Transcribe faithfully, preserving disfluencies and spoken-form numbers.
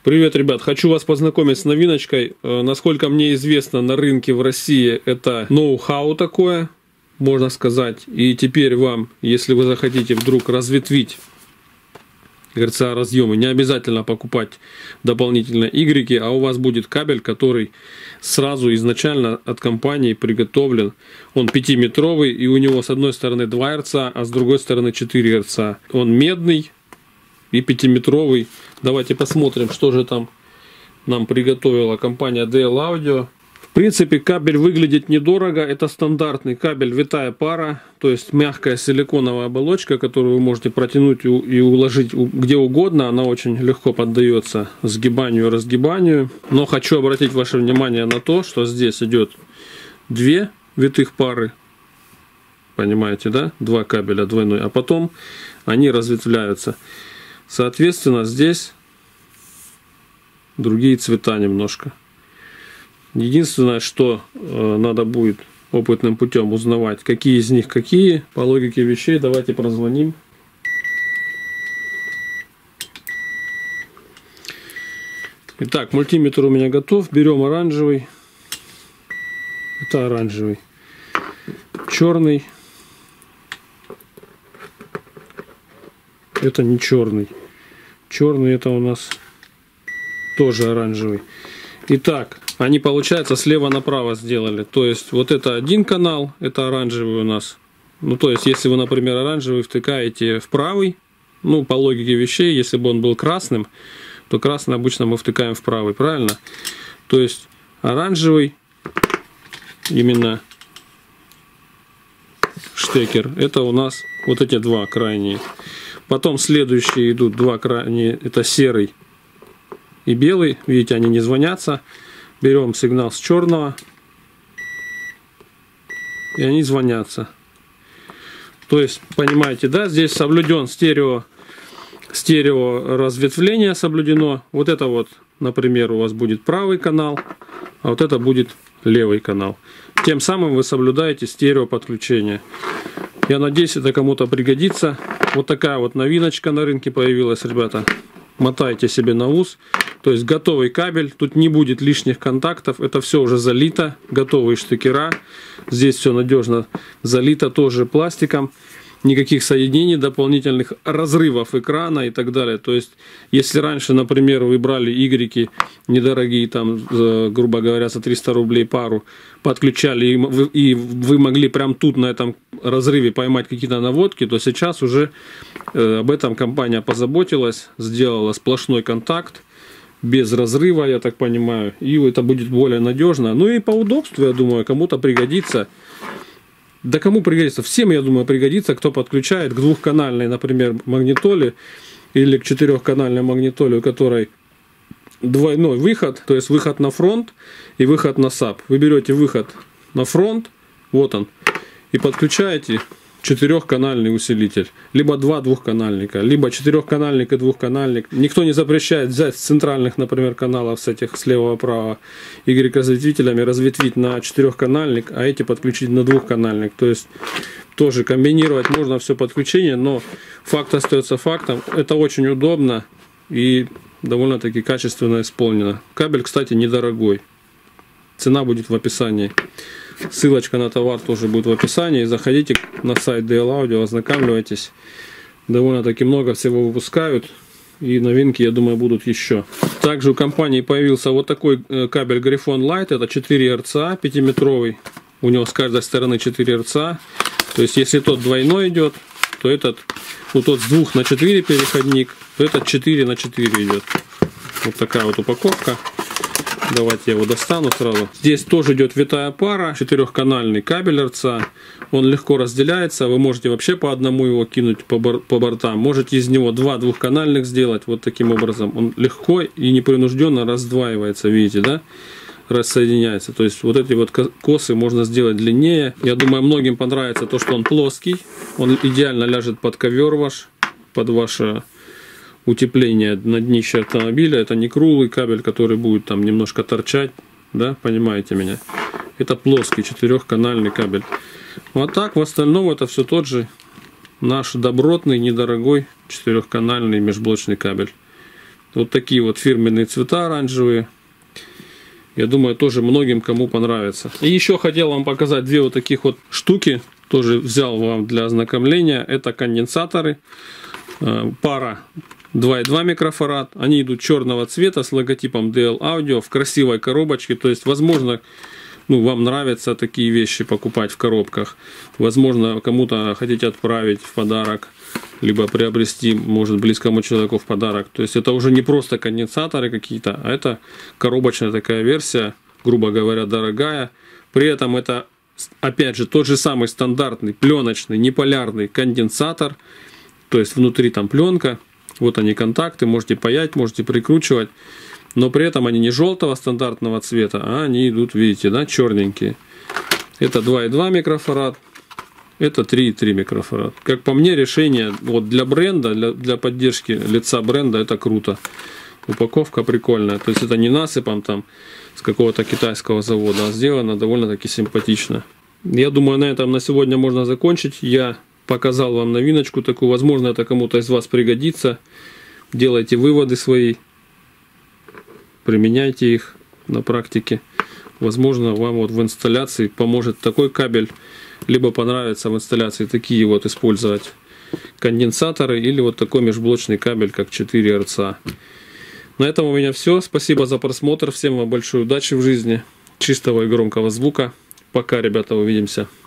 Привет, ребят! Хочу вас познакомить с новиночкой. Насколько мне известно, на рынке в России это ноу-хау такое, можно сказать. И теперь вам, если вы захотите вдруг разветвить эр цэ а-разъемы, не обязательно покупать дополнительно Y, а у вас будет кабель, который сразу изначально от компании приготовлен. Он пятиметровый, и у него с одной стороны два эр цэ а, а с другой стороны четыре эр цэ а. Он медный и пятиметровый. Давайте посмотрим, что же там нам приготовила компания ди эл Audio. В принципе, кабель выглядит недорого. Это стандартный кабель витая пара, то есть мягкая силиконовая оболочка, которую вы можете протянуть и уложить где угодно. Она очень легко поддается сгибанию и разгибанию. Но хочу обратить ваше внимание на то, что здесь идет две витых пары. Понимаете, да? Два кабеля двойной. А потом они разветвляются. Соответственно, здесь другие цвета немножко. Единственное, что э, надо будет опытным путем узнавать, какие из них какие. По логике вещей давайте прозвоним. Итак, мультиметр у меня готов. Берем оранжевый. Это оранжевый. Черный. Это не черный. Черный это у нас тоже оранжевый. Итак, они, получается, слева направо сделали. То есть, вот это один канал, это оранжевый у нас. Ну, то есть, если вы, например, оранжевый втыкаете в правый, ну, по логике вещей, если бы он был красным, то красный обычно мы втыкаем в правый, правильно? То есть, оранжевый, именно штекер, это у нас вот эти два крайние. Потом следующие идут два крайние, это серый и белый. Видите, они не звонятся. Берем сигнал с черного, и они звонятся. То есть, понимаете, да, здесь соблюден стерео, стерео разветвление соблюдено. Вот это вот, например, у вас будет правый канал, а вот это будет левый канал. Тем самым вы соблюдаете стерео подключение. Я надеюсь, это кому-то пригодится. Вот такая вот новиночка на рынке появилась, ребята. Мотайте себе на ус. То есть готовый кабель. Тут не будет лишних контактов. Это все уже залито. Готовые штекера. Здесь все надежно залито тоже пластиком. Никаких соединений дополнительных, разрывов экрана и так далее. То есть, если раньше, например, вы брали Y недорогие, там, за, грубо говоря, за триста рублей пару, подключали, и вы, и вы могли прям тут на этом разрыве поймать какие-то наводки, то сейчас уже э, об этом компания позаботилась, сделала сплошной контакт, без разрыва, я так понимаю, и это будет более надежно. Ну и по удобству, я думаю, кому-то пригодится. Да кому пригодится? Всем, я думаю, пригодится, кто подключает к двухканальной, например, магнитоле или к четырехканальной магнитоле, у которой двойной выход, то есть выход на фронт и выход на саб. Вы берете выход на фронт, вот он, и подключаете четырехканальный усилитель. Либо два двухканальника, либо четырехканальник и двухканальник. Никто не запрещает взять с центральных, например, каналов, с этих с левого-право Y-разветвителями, разветвить на четырехканальник, а эти подключить на двухканальник. То есть тоже комбинировать можно все подключение, но факт остается фактом. Это очень удобно и довольно-таки качественно исполнено. Кабель, кстати, недорогой. Цена будет в описании. Ссылочка на товар тоже будет в описании. Заходите на сайт ди эл Audio, ознакомьтесь. Довольно-таки много всего выпускают. И новинки, я думаю, будут еще. Также у компании появился вот такой кабель Gryphon Light. Это четыре эр цэ а, пятиметровый. У него с каждой стороны четыре эр цэ а. То есть, если тот двойной идет, то этот, ну, тот с двух на четыре переходник, то этот четыре на четыре идет. Вот такая вот упаковка. Давайте я его достану сразу. Здесь тоже идет витая пара, четырехканальный кабель эр цэ а. Он легко разделяется. Вы можете вообще по одному его кинуть по, бор по бортам. Можете из него два двухканальных сделать. Вот таким образом. Он легко и непринужденно раздваивается. Видите, да? Рассоединяется. То есть вот эти вот косы можно сделать длиннее. Я думаю, многим понравится то, что он плоский. Он идеально ляжет под ковер ваш, под ваше утепление на днище автомобиля. Это не круглый кабель, который будет там немножко торчать, да, понимаете меня. Это плоский четырехканальный кабель. Вот так, в остальном это все тот же наш добротный, недорогой четырехканальный межблочный кабель. Вот такие вот фирменные цвета оранжевые. Я думаю, тоже многим кому понравится. И еще хотел вам показать две вот таких вот штуки. Тоже взял вам для ознакомления. Это конденсаторы. Пара два и два микрофарад. Они идут черного цвета с логотипом ди эл Audio в красивой коробочке. То есть, возможно, ну, вам нравятся такие вещи покупать в коробках. Возможно, кому-то хотите отправить в подарок, либо приобрести, может, близкому человеку в подарок. То есть это уже не просто конденсаторы какие-то, а это коробочная такая версия, грубо говоря, дорогая. При этом это, опять же, тот же самый стандартный пленочный неполярный конденсатор. То есть внутри там пленка. Вот они контакты, можете паять, можете прикручивать. Но при этом они не желтого стандартного цвета, а они идут, видите, да, черненькие. Это два и два микрофарад, это три и три микрофарад. Как по мне, решение вот для бренда, для, для поддержки лица бренда, это круто. Упаковка прикольная. То есть это не насыпом там с какого-то китайского завода, а сделано довольно-таки симпатично. Я думаю, на этом на сегодня можно закончить. Я показал вам новиночку такую. Возможно, это кому-то из вас пригодится. Делайте выводы свои. Применяйте их на практике. Возможно, вам вот в инсталляции поможет такой кабель, либо понравится в инсталляции такие вот использовать конденсаторы, или вот такой межблочный кабель, как четыре эр цэ а. На этом у меня все. Спасибо за просмотр. Всем вам большой удачи в жизни, чистого и громкого звука. Пока, ребята, увидимся.